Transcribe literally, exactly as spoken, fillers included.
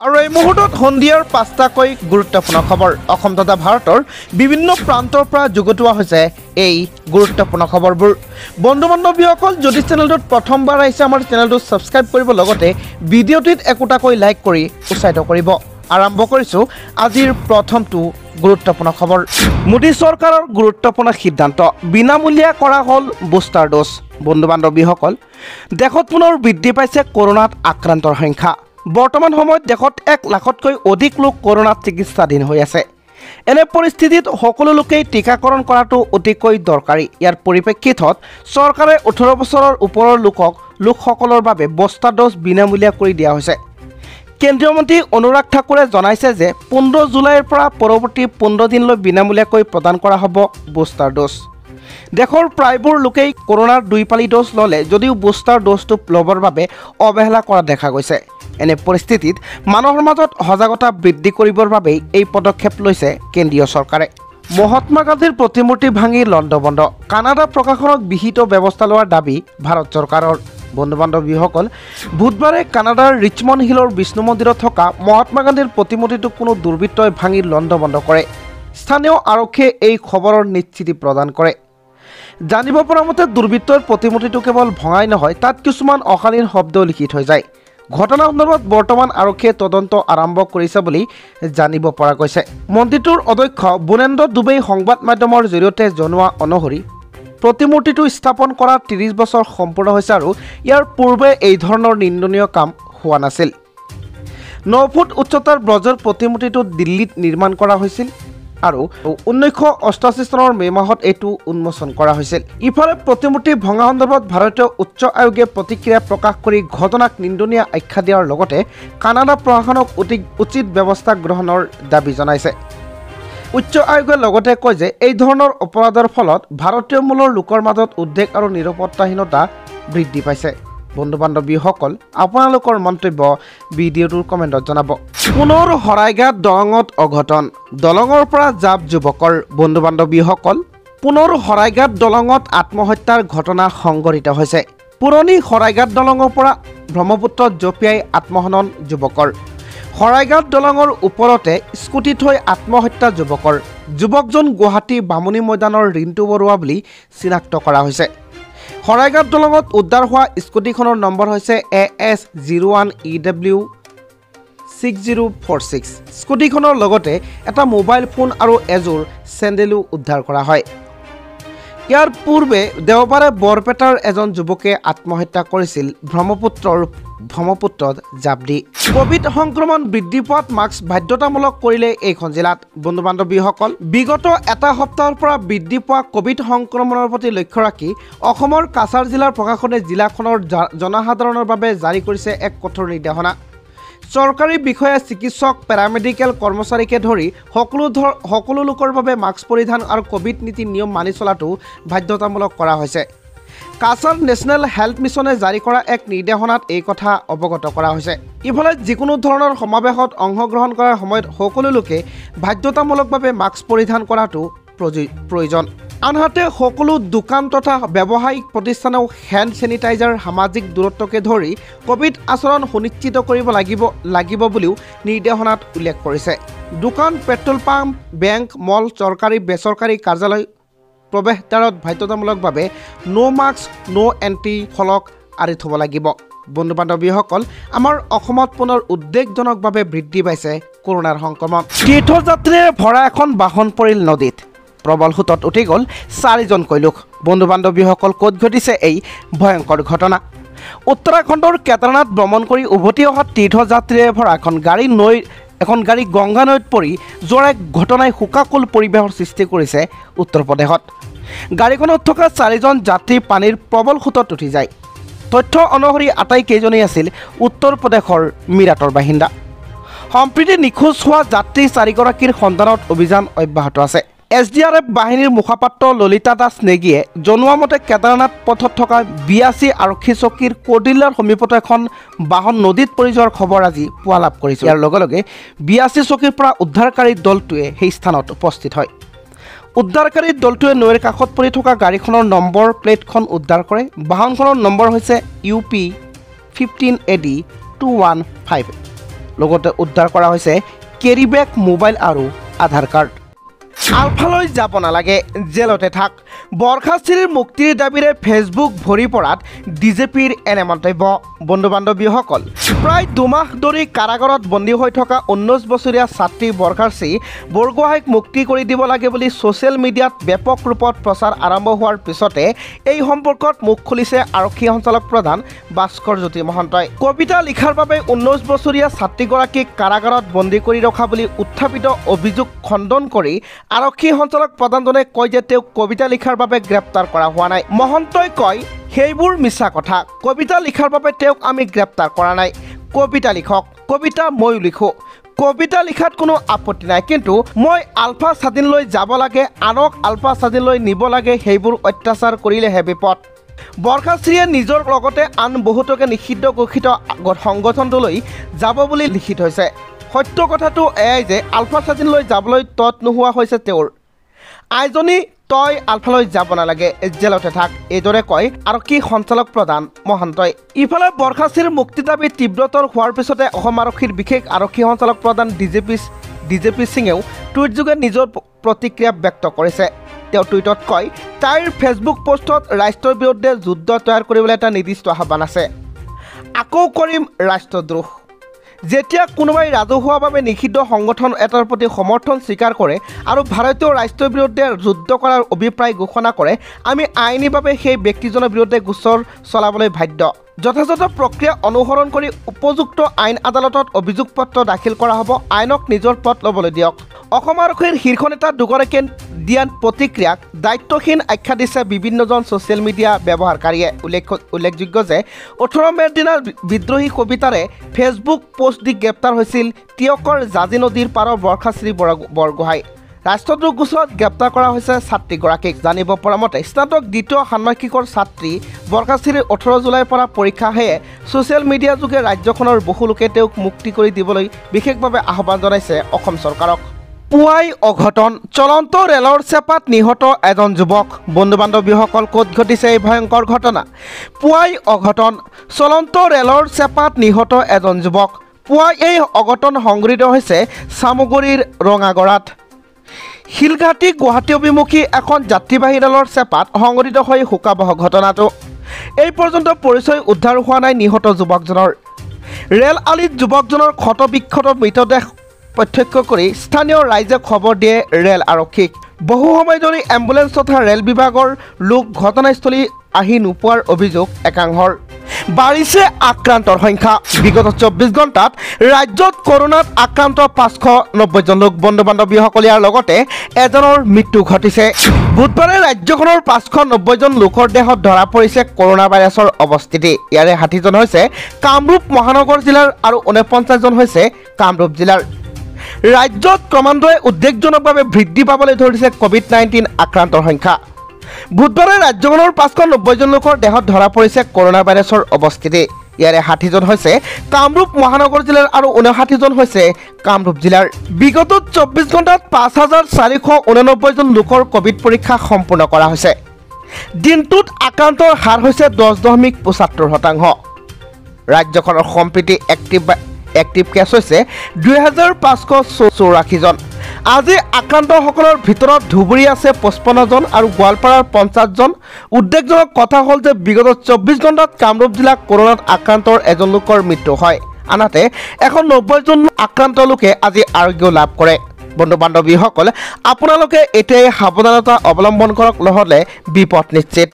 আৰু এই মুহূৰ্তত সন্ধিয়াৰ পাঁচটাকৈ গুৰুত্বপূৰ্ণ খবৰ অসম তথা ভাৰতৰ বিভিন্ন প্ৰান্তৰ পৰা যুগুতোৱা হৈছে এই গুৰুত্বপূৰ্ণ খবৰবোৰ বন্ধু বান্ধৱীসকল যদি চেনেলটোত প্ৰথমবাৰ আহিছে আমাৰ চেনেলটো সাবস্ক্ৰাইব কৰিব লগতে ভিডিঅ'টিত একোটাকৈ লাইক কৰি উৎসাহিত কৰিব আৰম্ভ কৰিছো আজিৰ প্ৰথমটো গুৰুত্বপূৰ্ণ খবৰ মোদী চৰকাৰৰ গুৰুত্বপূৰ্ণ সিদ্ধান্ত বিনামূলীয়া কৰা হল বুষ্টাৰ ড'জ বন্ধু বান্ধৱীসকল দেশত পুনৰ বৃদ্ধি পাইছে কৰোনাত আক্ৰান্তৰ সংখ্যা বৰ্তমান সময়ত দেশত এক লাখতকৈ অধিক লোক কৰোনাত চিকিৎসাধীন হৈ আছে এনে পৰিস্থিতিত সকলো লোকেই টিকাকৰণ কৰাটো অতিকৈ দৰকাৰী ইয়াৰ পৰিপ্ৰেক্ষিতত চৰকাৰে ওঠৰ বছৰৰ ওপৰৰ লোকক লোকসকলৰ বাবে বুষ্টাৰ ড'জ বিনামূলীয়া কৰি দিয়া হৈছে কেন্দ্ৰীয় মন্ত্ৰী অনুৰাগ ঠাকুৰে জনাইছে যে পোন্ধৰ জুলাইৰ পৰা পৰৱৰ্তী পোন্ধৰ দিনলৈ বিনামূলীয়াকৈ প্ৰদান কৰা হ'ব বুষ্টাৰ ড'জ দেশৰ প্ৰায়বোৰ লোকেই কৰোনাৰ দুই পালি ড'জ ল'লে যদিও বুষ্টাৰ ড'জটো ল'বৰ বাবে অৱহেলা কৰা দেখা গৈছে এনে পৰিস্থিতিত মানুহৰ মাজত সজাগতা বৃদ্ধি কৰিবৰ বাবে এই পদক্ষেপ লৈছে কেন্দ্ৰীয় চৰকাৰে মহাত্মা গান্ধীৰ প্ৰতিমূৰ্তি ভাঙি লণ্ডভণ্ড কানাডা প্ৰশাসনক বিহিত ব্যৱস্থা লোৱাৰ দাবী ভাৰত চৰকাৰৰ বন্ধু বান্ধৱীসকল বুধবাৰে কানাডাৰ ৰিচমণ্ড হিলৰ বিষ্ণু মন্দিৰত থকা মহাত্মা গান্ধীৰ প্ৰতিমূৰ্তিটো কোনো দুৰ্বৃত্তই ভাঙি লণ্ডভণ্ড কৰে স্থানীয় আৰক্ষীয়ে এই খবৰৰ নিশ্চিতি প্ৰদান কৰে জানিব পৰা মতে দুৰ্বৃত্তৰ প্ৰতিমূৰ্তিটো কেৱল ভঙাই নহয় তাত কিছুমান অশালীন শব্দও লিখি থৈ যায় ঘটনা সন্দৰ্ভত বৰ্তমান আৰক্ষীয়ে তদন্ত আৰম্ভ কৰিছে বুলি জানিব পৰা গৈছে মন্দিৰটোৰ অধ্যক্ষ বুনেন্দ্ৰ দুবেই সংবাদ মাধ্যমৰ জৰিয়তে জনোৱা অনুসৰি প্ৰতিমূৰ্তিটো স্থাপন কৰা ত্ৰিশ বছৰ সম্পূৰ্ণ হৈছে আৰু ইয়াৰ পূৰ্বে এই ধৰণৰ নিন্দনীয় কাম হোৱা নাছিল ন ফুট উচ্চতাৰ ব্ৰজৰ প্ৰতিমূৰ্তিটো দিল্লীত নিৰ্মাণ কৰা হৈছিল আৰু ঊনৈছশ অষ্টাশী চনৰ মে মাহত এইটো উন্মোচন কৰা হৈছিল ইফালে প্ৰতিমূৰ্তি ভঙা সন্দৰ্ভত ভাৰতীয় উচ্চ আয়োগে প্ৰতিক্ৰিয়া প্ৰকাশ কৰি ঘটনাক নিন্দনীয় আখ্যা দিয়াৰ লগতে কানাডা প্ৰশাসনক উচিত ব্যৱস্থা গ্ৰহণৰ দাবী জনাইছে উচ্চ আয়োগে লগতে কয় যে এই ধৰণৰ অপৰাধৰ ফলত ভাৰতীয় মূলৰ লোকৰ মাজত উদ্বেগ আৰু নিৰাপত্তাহীনতা বৃদ্ধি পাইছে বন্ধু বান্ধৱীসকল আপোনালোকৰ মন্তব্য ভিডিঅ'টোৰ কমেণ্টত জনাব পুনৰ শৰাইঘাট দলঙত অঘটন দলঙৰ পৰা জাপ যুৱকৰ বন্ধু বান্ধৱীসকল পুনৰ শৰাইঘাট দলঙত আত্মহত্যাৰ ঘটনা সংঘটিত হৈছে পুৰণি শৰাইঘাট দলঙৰ পৰা ব্ৰহ্মপুত্ৰত জঁপিয়াই আত্মহনন যুৱকৰ শৰাইঘাট দলঙৰ ওপৰতে স্কুটি থৈ আত্মহত্যা যুৱকৰ যুৱকজন গুৱাহাটী বামুণী ময়দানৰ ৰিণ্টু বৰুৱা বুলি চিনাক্ত কৰা হৈছে শৰাইঘাট দলঙত উদ্ধাৰ হোৱা স্কুটিখনৰ নম্বৰ হৈছে A S zero' one E W six zero' four six স্কুটিখনৰ লগতে এটা মোবাইল ফোন আৰু এযোৰ চেণ্ডেলো উদ্ধাৰ কৰা হয় ইয়াৰ পূৰ্বে দেওবাৰে বৰপেটাৰ এজন যুৱকে আত্মহত্যা কৰিছিল ব্ৰহ্মপুত্ৰৰ ব্ৰহ্মপুত্ৰত জাপ দি কোভিড সংক্ৰমণ বৃদ্ধি পোৱাত মাস্ক বাধ্যতামূলক কৰিলে এইখন জিলাত বন্ধু বান্ধৱীসকল বিগত এটা সপ্তাহৰ পৰা বৃদ্ধি পোৱা কোভিড সংক্ৰমণৰ প্ৰতি লক্ষ্য ৰাখি অসমৰ কাছাৰ জিলাৰ প্ৰশাসনে জিলাখনৰ জনসাধাৰণৰ বাবে জাৰি কৰিছে এক কঠোৰ নিৰ্দেশনা চৰকাৰী বিষয়া চিকিৎসক পেৰামেডিকেল কৰ্মচাৰীকে ধৰি সকলো সকলো লোকৰ বাবে মাস্ক পৰিধান আৰু কোভিড নীতি নিয়ম মানি চলাটো বাধ্যতামূলক কৰা হৈছে কাছাৰ নেশ্যনেল হেল্থ মিছনে জাৰি কৰা এক নিৰ্দেশনাত এই কথা অৱগত কৰা হৈছে ইফালে যিকোনো ধৰণৰ সমাৱেশত অংশগ্ৰহণ কৰাৰ সময়ত সকলো লোকে বাধ্যতামূলকভাৱে মাস্ক পৰিধান কৰাটো প্ৰয়োজন আনহাতে সকলো দোকান তথা ব্যৱসায়িক প্ৰতিষ্ঠানেও হেণ্ড চেনিটাইজাৰ সামাজিক দূৰত্বকে ধৰি কোভিড আচৰণ সুনিশ্চিত কৰিব লাগিব লাগিব বুলিও নিৰ্দেশনাত উল্লেখ কৰিছে দোকান পেট্ৰল পাম্প বেংক মল চৰকাৰী বেচৰকাৰী কাৰ্যালয় প্ৰৱেশদ্বাৰত বাধ্যতামূলকভাৱে ন' মাস্ক ন' এণ্ট্ৰি ফলক আঁৰি থ'ব লাগিব বন্ধু বান্ধৱীসকল আমাৰ অসমত পুনৰ উদ্বেগজনকভাৱে বৃদ্ধি পাইছে কৰোনাৰ সংক্ৰমণ তীৰ্থযাত্ৰীৰে ভৰা এখন বাহন পৰিল নদীত প্ৰবল সোঁতত উঠি গ'ল চাৰিজনকৈ লোক বন্ধু বান্ধৱীসকল ক'ত ঘটিছে এই ভয়ংকৰ ঘটনা উত্তৰাখণ্ডৰ কেদাৰনাথ ভ্ৰমণ কৰি উভতি অহা তীৰ্থযাত্ৰীৰে ভৰা এখন গাড়ী নৈ এখন গাড়ী গংগা নৈত পৰি যোৱাৰ এক ঘটনাই শোকাকুল পৰিৱেশৰ সৃষ্টি কৰিছে উত্তৰ প্ৰদেশত গাড়ীখনত থকা চাৰিজন যাত্ৰী পানীৰ প্ৰবল সোঁতত উঠি যায় তথ্য অনুসৰি আটাইকেইজনেই আছিল উত্তৰ প্ৰদেশৰ মিৰাটৰ বাসিন্দা সম্প্ৰতি নিখোজ হোৱা যাত্ৰী চাৰিগৰাকীৰ সন্ধানত অভিযান অব্যাহত আছে এছ ডি আৰ এফ বাহিনীৰ মুখপাত্ৰ ললিতা দাস নেগীয়ে জনোৱা মতে কেদাৰনাথ পথত থকা বিয়াচি আৰক্ষী চকীৰ কৰ্ডিলাৰ সমীপত এখন বাহন নদীত পৰি যোৱাৰ খবৰ আজি পোৱা লাভ কৰিছে ইয়াৰ লগে লগে বিয়াচি চকীৰ পৰা উদ্ধাৰকাৰী দলটোৱে সেই স্থানত উপস্থিত হয় উদ্ধাৰকাৰী দলটোৱে নৈৰ কাষত পৰি থকা গাড়ীখনৰ নম্বৰ প্লেটখন উদ্ধাৰ কৰে বাহনখনৰ নম্বৰ হৈছে U P fifteen A D two one five লগতে উদ্ধাৰ কৰা হৈছে কেৰি বেগ মোবাইল আৰু আধাৰ কাৰ্ড আলফালৈ যাব নালাগে জেলতে থাক বৰখাস্তিৰ মুক্তিৰ দাবীৰে ফেচবুক ভৰি পৰাত ডিজেপিৰ এনে মন্তব্য বন্ধু বান্ধৱীসকল প্ৰায় দুমাহ ধৰি কাৰাগাৰত বন্দী হৈ থকা ঊনৈছ বছৰীয়া ছাত্ৰী বৰখাস্তি বৰগোহাঁইক মুক্তি কৰি দিব লাগে বুলি ছ'চিয়েল মিডিয়াত ব্যাপক ৰূপত প্ৰচাৰ আৰম্ভ হোৱাৰ পিছতে এই সম্পৰ্কত মুখ খুলিছে আৰক্ষী সঞ্চালক প্ৰধান ভাস্কৰ জ্যোতি মহন্তই কবিতা লিখাৰ বাবে ঊনৈছ বছৰীয়া ছাত্ৰীগৰাকীক কাৰাগাৰত বন্দী কৰি ৰখা বুলি উত্থাপিত অভিযোগ খণ্ডন কৰি আৰক্ষী সঞ্চালক প্ৰধানজনে কয় যে তেওঁক কবিতা লিখাৰ বাবে গ্ৰেপ্তাৰ কৰা হোৱা নাই মহন্তই কয় সেইবোৰ মিছা কথা কবিতা লিখাৰ বাবে তেওঁক আমি গ্ৰেপ্তাৰ কৰা নাই কবিতা লিখক কবিতা মই লিখো কবিতা লিখাত কোনো আপত্তি নাই কিন্তু মই আলফা স্বাধীনলৈ যাব লাগে আনক আলফা স্বাধীনলৈ নিব লাগে সেইবোৰ অত্যাচাৰ কৰিলেহে বিপদ বৰখাস্তিয়ে নিজৰ লগতে আন বহুতকে নিষিদ্ধ ঘোষিত সংগঠনটোলৈ যাব বুলি লিখি থৈছে সত্য কথাটো এয়াই যে আলফা স্বাধীনলৈ যাবলৈ তৎ নোহোৱা হৈছে তেওঁৰ আইজনী তই আলফালৈ যাব নালাগে জেলতে থাক এইদৰে কয় আৰক্ষী সঞ্চালক প্ৰধান মহন্তই ইফালে বৰখাস্তিৰ মুক্তি দাবী তীব্ৰতৰ হোৱাৰ পিছতে অসম আৰক্ষীৰ বিশেষ আৰক্ষী সঞ্চালক প্ৰধান ডিজেপি ডিজেপি সিঙেও টুইটযোগে নিজৰ প্ৰতিক্ৰিয়া ব্যক্ত কৰিছে তেওঁ টুইটত কয় তাইৰ ফেচবুক পোষ্টত ৰাষ্ট্ৰৰ বিৰুদ্ধে যুদ্ধ তৈয়াৰ কৰিবলৈ এটা নিৰ্দিষ্ট আহ্বান আছে আকৌ কৰিম ৰাষ্ট্ৰদ্ৰোহ যেতিয়া কোনোবাই ৰাজহুৱাভাৱে নিষিদ্ধ সংগঠন এটাৰ প্ৰতি সমৰ্থন স্বীকাৰ কৰে আৰু ভাৰতীয় ৰাষ্ট্ৰৰ বিৰুদ্ধে যুদ্ধ কৰাৰ অভিপ্ৰায় ঘোষণা কৰে আমি আইনীভাৱে সেই ব্যক্তিজনৰ বিৰুদ্ধে গোচৰ চলাবলৈ বাধ্য যথাযথ প্ৰক্ৰিয়া অনুসৰণ কৰি উপযুক্ত আইন আদালতত অভিযোগ পত্ৰ দাখিল কৰা হ'ব আইনক নিজৰ পথ ল'বলৈ দিয়ক অসম আৰক্ষীৰ শীৰ্ষ নেতা দুগৰাকীয়ে দিয়া প্ৰতিক্ৰিয়াক দায়িত্বহীন আখ্যা দিছে বিভিন্নজন ছ'চিয়েল মিডিয়া ব্যৱহাৰকাৰীয়ে উল্লেখ উল্লেখযোগ্য যে ওঠৰ মে'ৰ দিনা বিদ্ৰোহী কবিতাৰে ফেচবুক পোষ্ট দি গ্ৰেপ্তাৰ হৈছিল টিয়কৰ জাজি নদীৰ পাৰৰ বৰখাস্তি বৰগোহাঁই ৰাষ্ট্ৰদ্ৰোহ গোচৰত গ্ৰেপ্তাৰ কৰা হৈছে ছাত্ৰীগৰাকীক জানিব পৰা মতে স্নাতক দ্বিতীয় ষান্মাসিকৰ ছাত্ৰী বৰখাস্তিৰ ওঠৰ জুলাইৰ পৰা পৰীক্ষা সেয়ে ছ'চিয়েল মিডিয়া যোগে ৰাজ্যখনৰ বহু লোকে তেওঁক মুক্তি কৰি দিবলৈ বিশেষভাৱে আহ্বান জনাইছে অসম চৰকাৰক পুৱাই অঘটন চলন্ত ৰেলৰ চেপাত নিহত এজন যুৱক বন্ধু বান্ধৱীসকল ক'ত ঘটিছে এই ভয়ংকৰ ঘটনা পুৱাই অঘটন চলন্ত ৰেলৰ চেপাত নিহত এজন যুৱক পুৱাই এই অঘটন সংঘটিত হৈছে চামগুৰিৰ ৰঙাগড়াত শিলঘাটি গুৱাহাটী অভিমুখী এখন যাত্ৰীবাহী ৰেলৰ চেপাত সংঘটিত হৈ শোকাবহ ঘটনাটো এই পৰ্যন্ত পৰিচয় উদ্ধাৰ হোৱা নাই নিহত যুৱকজনৰ ৰেল আলিত যুৱকজনৰ ক্ষতবিক্ষত মৃতদেহ প্ৰত্যক্ষ কৰি স্থানীয় ৰাইজে খবৰ দিয়ে ৰেল আৰক্ষীক বহু সময় ধৰি এম্বুলেন্স তথা ৰেল বিভাগৰ লোক ঘটনাস্থলী আহি নোপোৱাৰ অভিযোগ একাংশৰ বাঢ়িছে আক্ৰান্তৰ সংখ্যা বিগত চৌব্বিছ ঘণ্টাত ৰাজ্যত কৰোনাত আক্ৰান্ত পাঁচশ নব্বৈ জন লোক বন্ধু বান্ধৱীসকল ইয়াৰ লগতে এজনৰ মৃত্যু ঘটিছে বুধবাৰে ৰাজ্যখনৰ পাঁচশ নব্বৈ জন লোকৰ দেহত ধৰা পৰিছে কৰোনা ভাইৰাছৰ অৱস্থিতি ইয়াৰে ষাঠিজন হৈছে কামৰূপ মহানগৰ জিলাৰ আৰু ঊনপঞ্চাছ জন হৈছে কামৰূপ জিলাৰ ৰাজ্যত ক্ৰমান্বয়ে উদ্বেগজনকভাৱে বৃদ্ধি পাবলৈ ধৰিছে কোভিড নাইণ্টিন আক্ৰান্তৰ সংখ্যা বুধবাৰে ৰাজ্যখনৰ পাঁচশ নব্বৈ জন লোকৰ দেহত ধৰা পৰিছে কৰোনা ভাইৰাছৰ অৱস্থিতি ইয়াৰে ষাঠিজন হৈছে কামৰূপ মহানগৰ জিলাৰ আৰু ঊনষাঠিজন হৈছে কামৰূপ জিলাৰ বিগত চৌব্বিছ ঘণ্টাত পাঁচ হাজাৰ চাৰিশ ঊননব্বৈ জন লোকৰ কোভিড পৰীক্ষা সম্পূৰ্ণ কৰা হৈছে দিনটোত আক্ৰান্তৰ হাৰ হৈছে দহ দশমিক পঁচাত্তৰ শতাংশ ৰাজ্যখনৰ সম্প্ৰতি এক্টিভ এক্টিভ কেছ হৈছে দুই হাজাৰ পাঁচশ চৌৰাশী জন আজি আক্ৰান্তসকলৰ ভিতৰত ধুবুৰী আছে পঁচপন্ন জন আৰু গোৱালপাৰাৰ পঞ্চাছ জন উদ্বেগজনক কথা হ'ল যে বিগত চৌব্বিছ ঘণ্টাত কামৰূপ জিলাত কৰোনাত আক্ৰান্তৰ এজন লোকৰ মৃত্যু হয় আনহাতে এশ নব্বৈ জন আক্ৰান্ত লোকে আজি আৰোগ্য লাভ কৰে বন্ধু বান্ধৱীসকল আপোনালোকে এতিয়াই সাৱধানতা অৱলম্বন কৰক নহ'লে বিপদ নিশ্চিত